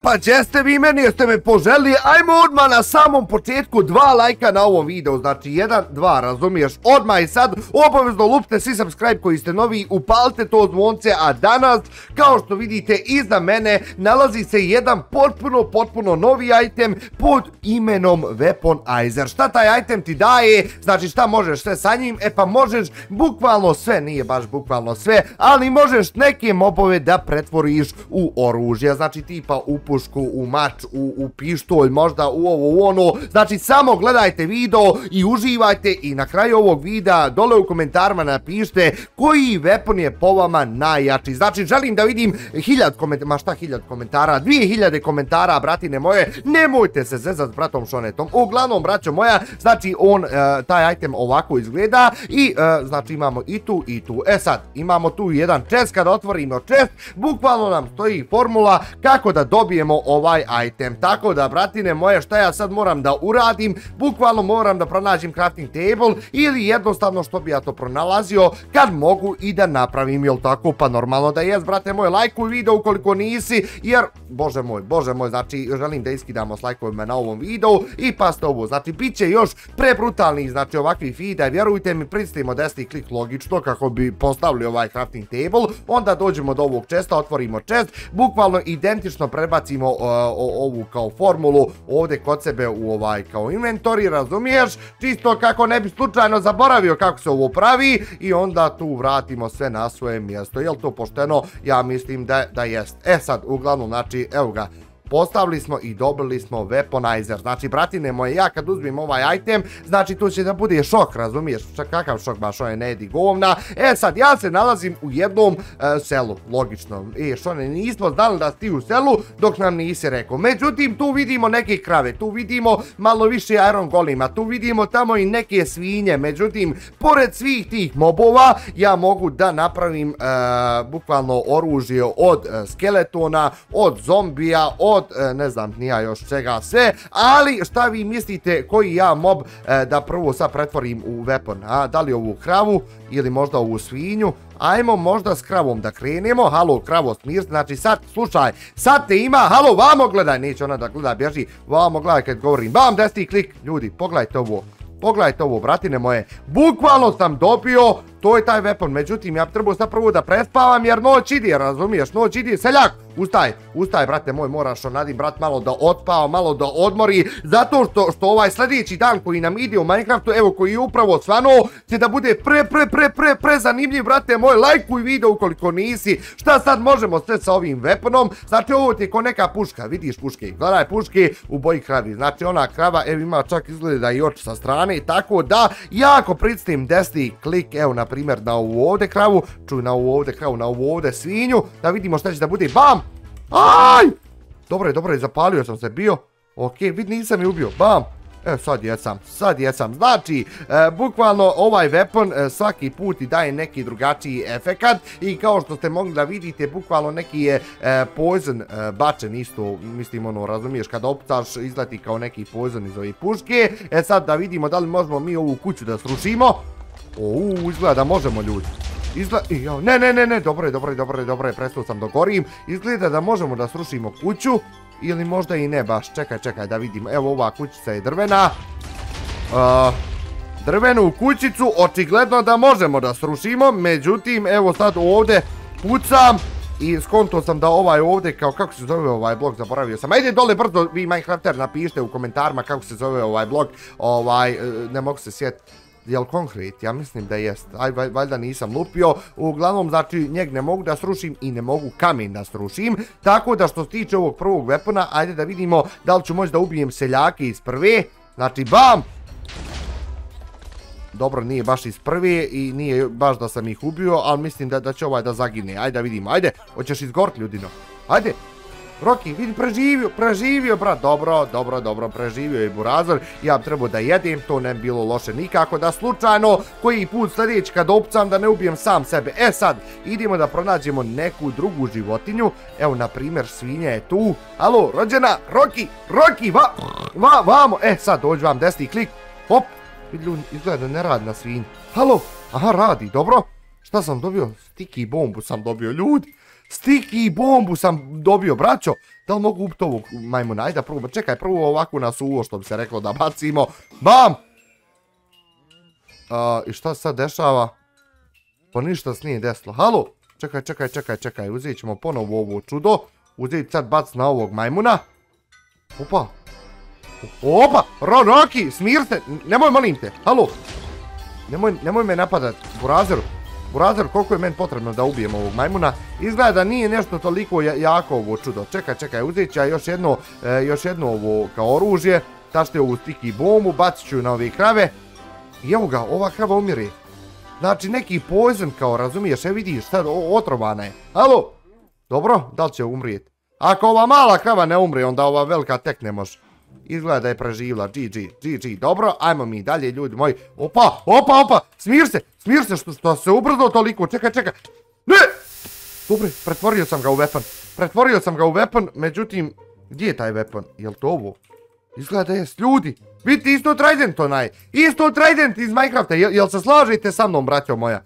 Pa jeste vi meni, jeste me poželili, ajmo odmah na samom početku 2 lajka na ovom videu, znači 1, 2, razumiješ, odmah i sad obavezno lupite svi subscribe koji ste novi, upalite to zvonce, a danas, kao što vidite, iza mene nalazi se jedan potpuno novi item pod imenom Weaponizer. Šta taj item ti daje, znači šta možeš sve sa njim, pa možeš bukvalno sve, nije baš bukvalno sve, ali možeš neke mobove da pretvoriš u oružje, znači tipa u pušku, u mač, u pištolj, možda u ovo, u ono. Znači samo gledajte video i uživajte i na kraju ovog videa dole u komentarima napišite koji weapon je po vama najjači. Znači želim da vidim 1000 komentara, ma šta 1000 komentara, 2000 komentara, bratine moje, nemojte se zezat s bratom Šonetom. Uglavnom, braćo moja, znači on, taj item ovako izgleda i znači imamo i tu i tu. Sad, imamo tu jedan chest, kada otvorimo chest, bukvalno nam stoji formula kako da dobijemo ovaj item. Tako da, bratine moje, šta ja sad moram da uradim? Bukvalno moram da pronađem crafting table ili jednostavno što bi ja to pronalazio kad mogu i da napravim, jel tako? Pa normalno da jest, brate moje, lajkuj video ukoliko nisi, jer, bože moj, znači želim da iskidamo s lajkovima na ovom videu i paste ovo, znači bit će još prebrutalnih, znači ovakvih videa, vjerujte mi, pristavimo desni klik logično kako bi postavili ovaj crafting table, onda dođemo do ovog chesta, otvorimo chest, bukvalno identično prebacimo ovu kao formulu ovdje kod sebe u ovaj kao inventory, razumiješ, čisto kako ne bi slučajno zaboravio kako se ovo pravi i onda tu vratimo sve na svoje mjesto. Jel to pošteno? Ja mislim da jest. Sad, uglavnom, znači, evo ga, postavili smo i dobili smo Weaponizer. Znači, bratine moje, ja kad uzmem ovaj item, znači tu će da bude šok, razumiješ? Kakav šok, baš on ne jedi govna. Sad, ja se nalazim u jednom selu, logično. Šone, nismo znali da si ti u selu dok nam nisi rekao. Međutim, tu vidimo neke krave, tu vidimo malo više iron golima, tu vidimo tamo i neke svinje. Međutim, pored svih tih mobova, ja mogu da napravim bukvalno oružje od skeletona, od zombija, od ne znam nija još čega sve, ali šta vi mislite koji ja mob da prvo sad pretvorim u weapon, da li ovu kravu ili možda ovu svinju? Ajmo možda s kravom da krenemo. Halo, kravo, smir, znači sad, slušaj, sad te ima, halo, vamo gledaj, neće ona da gleda, bježi, vamo gledaj kad govorim, bam, desni klik, ljudi, pogledajte ovo, bratine moje, bukvalno sam dobio, to je taj weapon, međutim, ja trebao sad prvo da prespavam jer noć ide, razumiješ, noć ide, seljak, ustaj, brate moj, moraš onadim, brat, malo da otpava, malo da odmori, zato što ovaj sljedeći dan koji nam ide u Minecraftu, evo, koji je upravo svanuo, će da bude pre zanimljiv, brate moj, lajkuj video ukoliko nisi. Šta sad možemo sve sa ovim weaponom? Znači, ovo ti je ko neka puška, vidiš puške, gledaj puške u boji kravi, znači ona krava, evo, ima čak izgleda i oči sa strane, tako da, ja ako pritisnem desni klik, evo, na primjer, na ovu ovdje kravu, čuj, na ovu ovdje kravu, na ovu ovdje svinju, da vidimo šta će da bude, bam! Aj! Dobro je, zapalio sam se bio. Ok, vidi, nisam je ubio, bam! Sad jesam. Znači, bukvalno ovaj weapon svaki put i daje neki drugačiji efekat i kao što ste mogli da vidite, bukvalno neki je poison bačen isto, mislim ono, razumiješ, kada optaš izleti kao neki poison iz ove puške. Sad da vidimo da li možemo mi ovu kuću da srušimo. Izgleda da možemo, ljudi. Ne, dobro je, prestao sam da gorim. Izgleda da možemo da srušimo kuću. Ili možda i ne baš, čekaj da vidimo. Evo, ova kućica je drvena. Drvenu kućicu očigledno da možemo da srušimo. Međutim, evo sad ovdje pucam. I skonto sam da ovaj ovdje, kao kako se zove ovaj blok, zaboravio sam. Ajde dole brzo, vi Minecrafter, napišite u komentarima kako se zove ovaj blok. Ne mogu se sjetiti. Jel konkret? Ja mislim da jest. Valjda nisam lupio. Uglavnom, znači, njeg ne mogu da srušim i ne mogu kamen da srušim. Tako da što se tiče ovog prvog weapona, ajde da vidimo da li ću moći da ubijem seljake iz prve. Znači, bam! Dobro, nije baš iz prve i nije baš da sam ih ubio, ali mislim da će ovaj da zagine. Ajde da vidimo, ajde. Hoćeš izgoriti, ljudino. Ajde. Rocky, vidi, preživio, brat, dobro, preživio je burazor, ja bi trebao da jedem, to ne bi bilo loše nikako, da slučajno, koji put sljedeći kad opcam da ne ubijem sam sebe. Sad, idemo da pronađemo neku drugu životinju, evo, na primjer, svinja je tu, halo, rođena, Rocky, vamo, sad, dođu vam desni klik, hop, vidi, izgleda da ne radi na svinji, halo, aha, radi, dobro, šta sam dobio, sticky bombu sam dobio, ljudi. Sticky bombu sam dobio, braćo. Da li mogu upiti ovog majmuna? Ajde da probam. Čekaj, prvo ovako na suvo, što bi se reklo, da bacimo. Bam! I šta se sad dešava? Pa ništa se nije desilo. Halo? Čekaj. Uzet ćemo ponovo ovo čudo. Uzet sad bac na ovog majmuna. Opa. Rocky, smir se. Nemoj, molim te. Halo? Nemoj me napadat. Burazer, koliko je meni potrebno da ubijem ovog majmuna. Izgleda da nije nešto toliko jako ovo čudo. Čekaj, uzet ću ja još jedno ovo kao oružje. Tašte ovu sticky bombu, bacit ću na ove krave. I evo ga, ova krava umire. Znači neki poison kao, razumiješ, vidiš, sad otrovana je. Halo? Dobro, da li će umrijeti? Ako ova mala krava ne umre, onda ova velika tek ne može. Izgleda da je preživla, GG. Dobro, ajmo mi dalje, ljudi moji. Opa, smir se što se ubrzo toliko, čekaj. Ne! Dobre, pretvorio sam ga u weapon, međutim, gdje je taj weapon? Jel to ovo? Izgleda da jest, ljudi. Vidite, isto Trident onaj. Isto Trident iz Minecrafta. Jel se slažete sa mnom, braćo moja?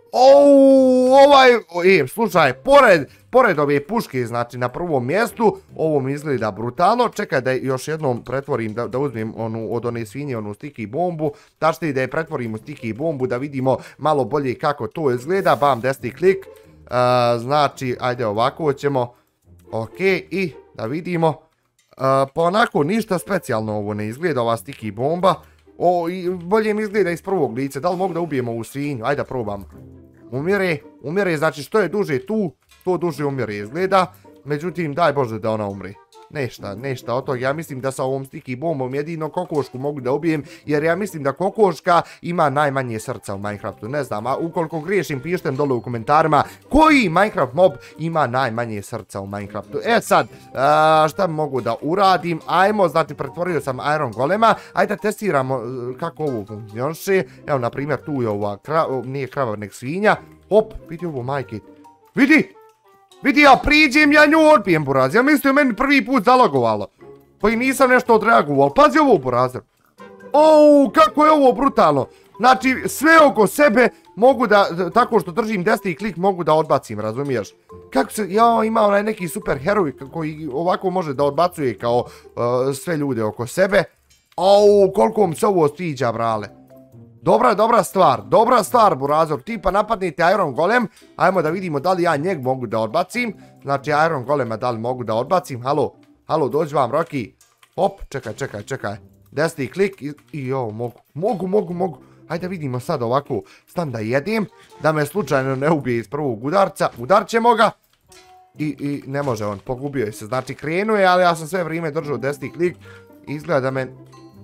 Slušaj, pored ove puške, znači na prvom mjestu, ovo mi izgleda brutalno. Čekaj da još jednom pretvorim, da uzmem od one svinje, onu sticky bombu. Tačnije da je pretvorim u sticky bombu, da vidimo malo bolje kako to izgleda. Bam, desni klik. Znači, ajde ovako ćemo. Ok, i da vidimo. Pa onako ništa specijalno ovo ne izgleda, ova sticky bomba. Bolje mi izgleda iz prvog lica. Da li mogu da ubijemo ovu svinju? Ajde da probam. Umire, znači što je duže tu, to duže umire izgleda. Međutim, daj Bože da ona umri. Nešta od toga. Ja mislim da sa ovom sticky bombom jedino kokošku mogu da ubijem, jer ja mislim da kokoška ima najmanje srca u Minecraftu. Ne znam, a ukoliko griješim, pišite dole u komentarima koji Minecraft mob ima najmanje srca u Minecraftu. Sad, šta mogu da uradim? Ajmo, znači pretvorio sam Iron Golema. Ajde da testiramo kako ovo funkcioniše. Evo, na primjer, tu je ova nije krava, nek svinja. Hop, vidi ovo, majke. Vidi, ja priđem, ja nju odbijem, Burazer. Ja mislim meni prvi put zalagovalo. Pa i nisam nešto odreagovao. Pazi ovo, Burazer. Kako je ovo brutalno. Znači, sve oko sebe mogu da, tako što držim desni klik, mogu da odbacim, razumiješ? Kako se, ima onaj neki super heroj koji ovako može da odbacuje kao sve ljude oko sebe. Koliko mi se ovo sviđa, brale. Dobra stvar, Burazer. Tipa napadnite Iron Golem. Ajmo da vidimo da li ja njeg mogu da odbacim. Znači Iron Golema da li mogu da odbacim. Halo, dođi vam, Rocky. Hop, čekaj. Desni klik i mogu. Ajde vidimo sad ovako. Stam da jedem. Da me slučajno ne ubije iz prvog udarca. Udarćemo ga. I ne može on, pogubio je se. Znači krenuo je, ali ja sam sve vrijeme držao desni klik. Izgleda da me...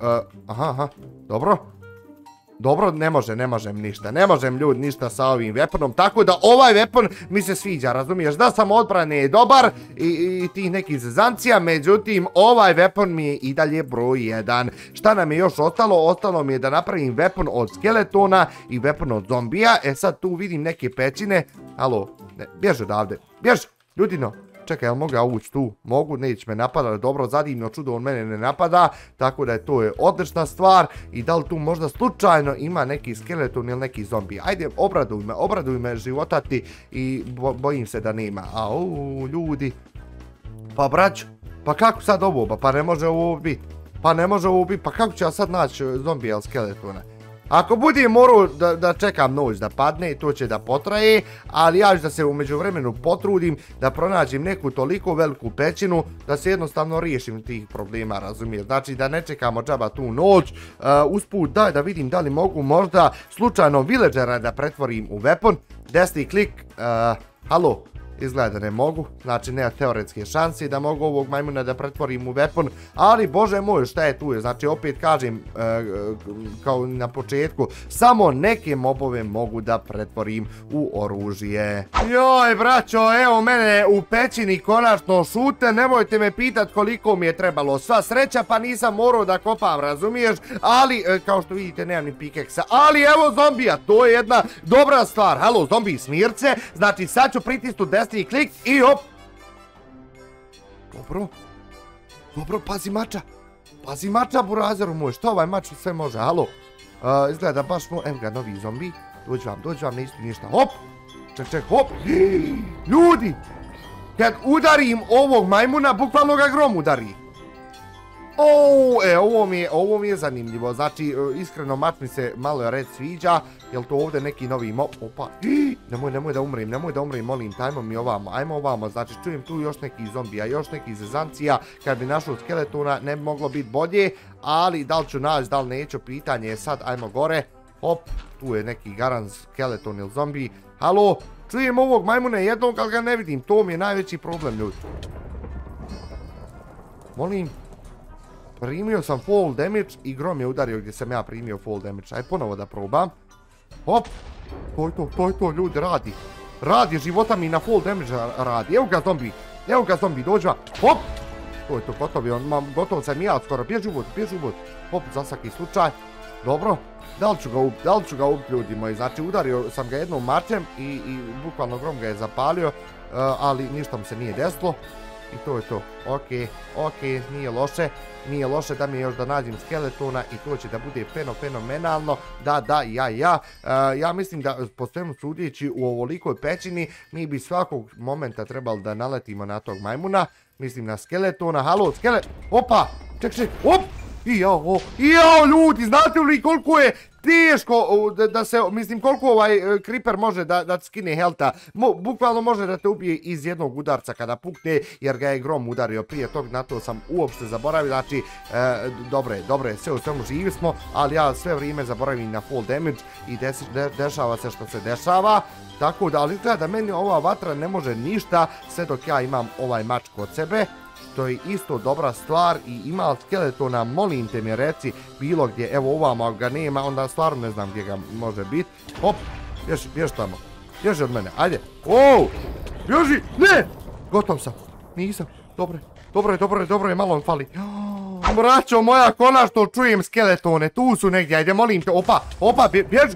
Dobro, ne možem ništa. Ne možem, ljudi, ništa sa ovim weaponom. Tako da ovaj weapon mi se sviđa, razumiješ? Da sam odbrane je dobar i tih nekih zezancija. Međutim, ovaj weapon mi je i dalje broj 1. Šta nam je još ostalo? Ostalo mi je da napravim weapon od skeletona i weapon od zombija. Sad tu vidim neke pećine. Halo, bježi odavde. Bježi, ljudino. Čekaj, jel mogu ja ući tu? Mogu, neće me napadati. Dobro, zadivno čudo, on mene ne napada. Tako da je to odlična stvar. I da li tu možda slučajno ima neki skeleton ili neki zombi? Ajde, obraduj me životati i bojim se da nema. Ljudi. Pa brać, pa kako sad ovo? Pa ne može ovo biti. Pa kako ću ja sad naći zombija ili skeletona? Ako budem morao da čekam noć da padne, to će da potraje, ali ja ću da se u međuvremenu potrudim da pronađem neku toliko veliku pećinu da se jednostavno riješim tih problema, razumiješ? Znači da ne čekamo džaba tu noć. Usput daj da vidim da li mogu možda slučajno villagera da pretvorim u weapon. Desni klik, halo. Izgleda da ne mogu, znači nema teoretske šanse da mogu ovog majmuna da pretvorim u weapon, ali bože moj šta je tu je, znači opet kažem kao na početku, samo neke mobove mogu da pretvorim u oružje. Joj braćo, evo mene u pećini konačno šute, nemojte me pitat koliko mi je trebalo, sva sreća pa nisam morao da kopam, razumiješ, ali kao što vidite nemam ni pikeksa, ali evo zombija, to je jedna dobra stvar. Halo zombi, smirce, znači sad ću pritisnuti desni klik i hop. Dobro, pazi mača, Burazeru moj, što ovaj mač sve može, halo. Izgleda baš, evo ga novi zombi, dođi vam, ne isti ništa, hop. Ček, hop, ljudi, Kad udarim ovog majmuna, bukvalno ga grom udari. Ovo mi je zanimljivo, znači iskreno mač mi se malo red sviđa, jel to ovdje neki novi mob, opa, nemoj da umrem, molim, ajmo mi ovamo, znači čujem tu još neki zombija, još neki zezancija, kad bi našao skeletona ne bi moglo biti bolje, ali da li ću naći, da li neću, pitanje je sad, ajmo gore, hop, tu je neki garan skeleton ili zombi, halo, čujem ovog majmuna jednog, ali ga ne vidim, to mi je najveći problem, ljudi. Molim. Primio sam fall damage i grom je udario gdje sam ja primio fall damage. Aj ponovo da probam. Hop. To je to, ljudi, radi. Radi, života mi na fall damage radi. Evo ga zombi, dođa. Hop. To je to, gotov sam ja skoro. Bježi u vod. Hop, za svaki slučaj. Dobro. Da li ću ga ubiti, ljudi moji? Znači, udario sam ga jednom mačem i bukvalno grom ga je zapalio. Ali ništa mu se nije desilo. I to je to. Ok, nije loše da mi još da nađem skeletona i to će da bude fenomenalno. Da, ja mislim da po svemu sudeći u ovolikoj pećini mi bi svakog momenta trebali da naletimo na tog majmuna. Mislim na skeletona, halo, opa, ček, op! Jao, ljudi, znate li koliko je teško da se, mislim, koliko ovaj creeper može da skine helta. Bukvalno može da te ubije iz jednog udarca kada pukne, jer ga je grom udario prije tog, na to sam uopšte zaboravio. Znači, dobro je, sve u svemu živi smo, ali ja sve vrijeme zaboravim na fall damage i dešava se što se dešava. Tako da, ali izgleda da meni ova vatra ne može ništa sve dok ja imam ovaj mač kod sebe. To je isto dobra stvar i ima skeletona, molim te mi reci bilo gdje, evo ovamo ga nema, onda stvarno ne znam gdje ga može biti. Hop, bježi tamo, bježi od mene, ajde, bježi, ne, gotov sam, nisam, dobro je, malo mi fali. Braćo moja, konačno čujem skeletone, tu su negdje, ajde molim te, opa, bježi,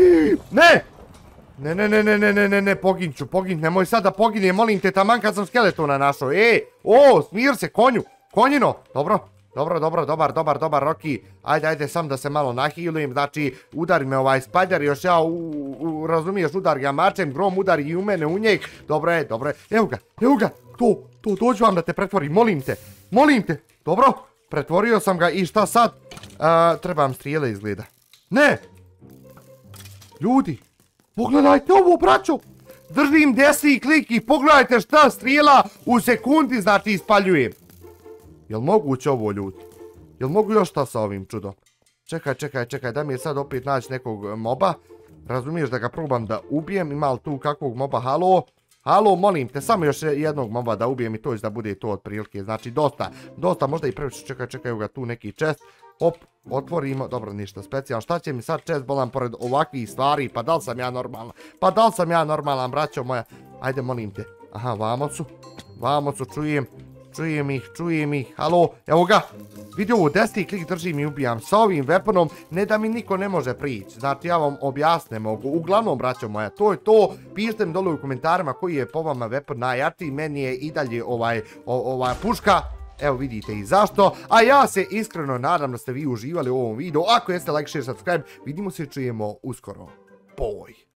ne, poginću, nemoj sad da poginem, molim te, taman kad sam skeletona našao, smir se, konjino, dobro, dobar, Rocky, ajde, sam da se malo nahilujem, znači, udari me ovaj spider, još ja, razumiješ, udari ga mačem, grom udari i u mene, u njeg, dobro je, evo ga, to, dođu vam da te pretvorim, molim te, dobro, pretvorio sam ga i šta sad, trebam strijele izgleda, ne, ljudi, pogledajte ovo, braćo, držim desni klik i pogledajte šta strijela u sekundi, znači ispaljujem. Jel moguće ovo, ljudi? Jel mogu još šta sa ovim čudom? Čekaj, da mi je sad opet naći nekog moba. Razumiješ da ga probam da ubijem, ima li tu kakvog moba, halo, molim te, samo još jednog moba da ubijem i to će da bude to otprilike, znači dosta, možda i previše, čekaj, ga tu neki chest, hop, otvorimo, dobro, ništa specijalno, šta će mi sad chest bolan pored ovakvih stvari, pa da li sam ja normalan, braćo moja, ajde, molim te, aha, vamo su, čujem ih, halo, evo ga, vidi ovo, desni klik držim i ubijam sa ovim weaponom, ne da mi niko ne može prići, znači ja vam objasnem mogu, uglavnom, braćo moja, to je to, pišite mi dole u komentarima koji je po vama weapon najjačiji, meni je i dalje ova puška, evo vidite i zašto, a ja se iskreno nadam da ste vi uživali u ovom videu, ako jeste, like, share, subscribe, vidimo se i čujemo uskoro, boj!